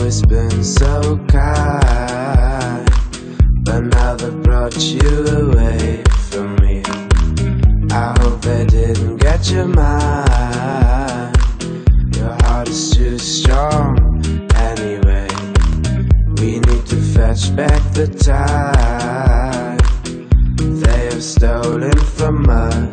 always been so kind, but now they brought you away from me. I hope they didn't get your mind. Your heart is too strong anyway. We need to fetch back the time they have stolen from us.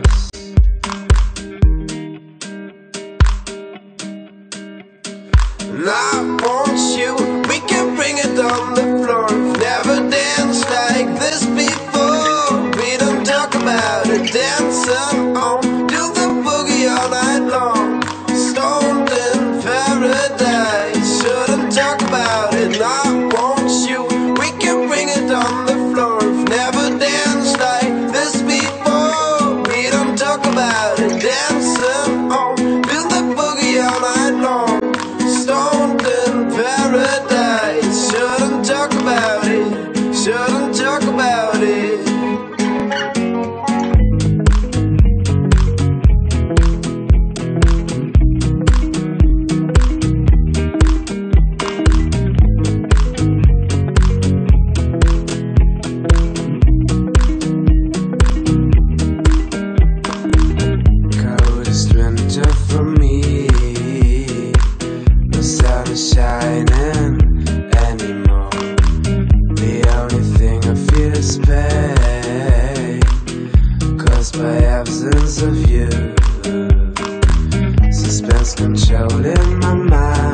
And I want you, we can bring it on the floor. We've never danced like this before. We don't talk about it, dancing on, do the boogie all night long. Stoned in paradise, shouldn't talk about it. And I want you, we can bring it on the floor. We've never danced like this before. We don't talk about it, dancing on, do the boogie all night long. Stoned in paradise, shouldn't talk about it, shouldn't talk about it. Coldest winter for me, the sun is shining anymore. The only thing I feel is pain, caused by absence of you. Suspense controlling my mind.